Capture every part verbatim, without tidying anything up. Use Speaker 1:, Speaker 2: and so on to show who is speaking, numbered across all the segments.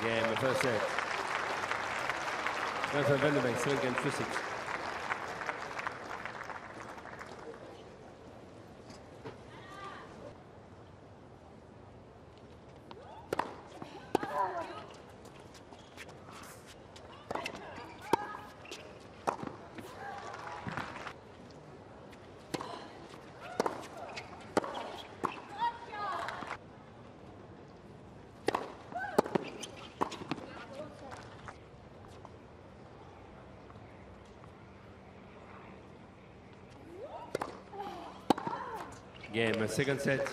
Speaker 1: Game, the first set. Rafael Vandeweghe, seven games, two six. Game, second set.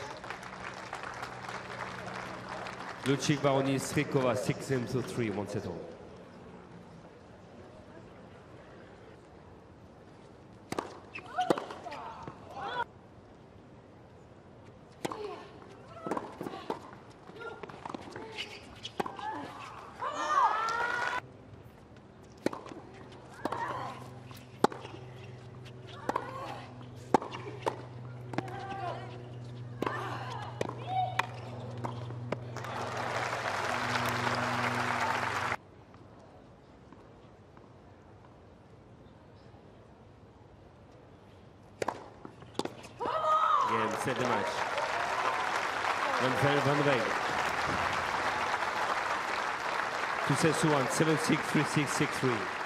Speaker 1: Lucic-Baroni, Strycova, six games to three, one set all. Game, set the match. Rafael Vandeweghe. Two sets to one, seven six, three six, six three.